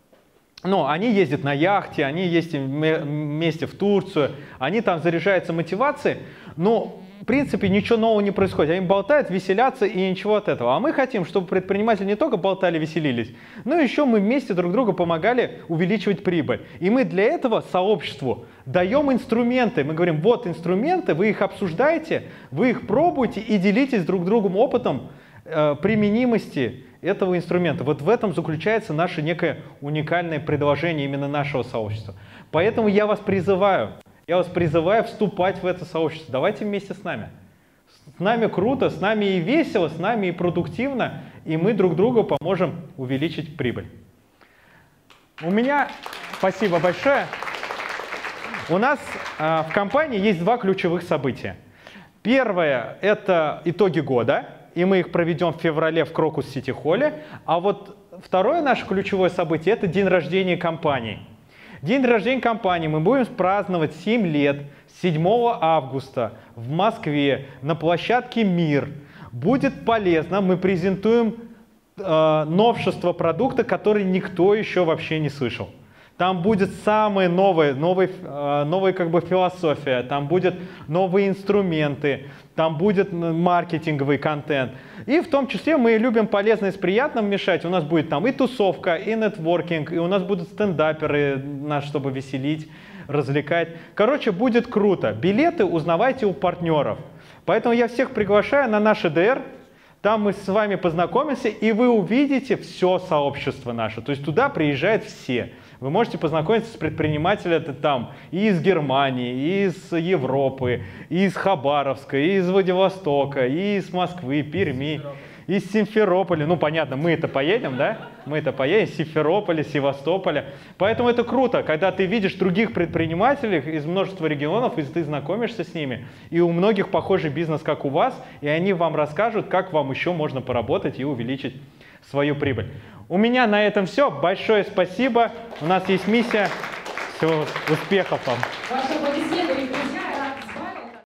Но они ездят на яхте, они ездят вместе в Турцию, они там заряжаются мотивацией, но в принципе ничего нового не происходит. Они болтают, веселятся и ничего от этого. А мы хотим, чтобы предприниматели не только болтали, веселились, но еще мы вместе друг другу помогали увеличивать прибыль. И мы для этого сообществу даем инструменты. Мы говорим, вот инструменты, вы их обсуждаете, вы их пробуете и делитесь друг другом опытом применимости этого инструмента. Вот в этом заключается наше некое уникальное предложение именно нашего сообщества. Поэтому я вас призываю вступать в это сообщество. Давайте вместе с нами. С нами круто, с нами и весело, с нами и продуктивно, и мы друг другу поможем увеличить прибыль. У меня, спасибо большое. У нас в компании есть два ключевых события. Первое – это итоги года, и мы их проведем в феврале в Крокус Сити Холле. А вот второе наше ключевое событие – это день рождения компании. День рождения компании мы будем праздновать 7 лет, 7 августа в Москве на площадке «Мир». Будет полезно, мы презентуем новшество продукта, который никто еще вообще не слышал. Там будет самая новая как бы философия, там будут новые инструменты, там будет маркетинговый контент. И в том числе мы любим полезное с приятным мешать. У нас будет там и тусовка, и нетворкинг, и у нас будут стендаперы, чтобы веселить, развлекать. Короче, будет круто. Билеты узнавайте у партнеров. Поэтому я всех приглашаю на наш ЭДР. Там мы с вами познакомимся, и вы увидите все сообщество наше. То есть туда приезжают все. Вы можете познакомиться с предпринимателями там и из Германии, и из Европы, и из Хабаровска, и из Владивостока, и из Москвы, Перми, из Симферополя. Ну, понятно, мы-то поедем, да? Мы-то поедем из Симферополя, Севастополя. Поэтому это круто, когда ты видишь других предпринимателей из множества регионов, и ты знакомишься с ними. И у многих похожий бизнес, как у вас, и они вам расскажут, как вам еще можно поработать и увеличить свою прибыль. У меня на этом все. Большое спасибо. У нас есть миссия. Всего успехов вам. Ваша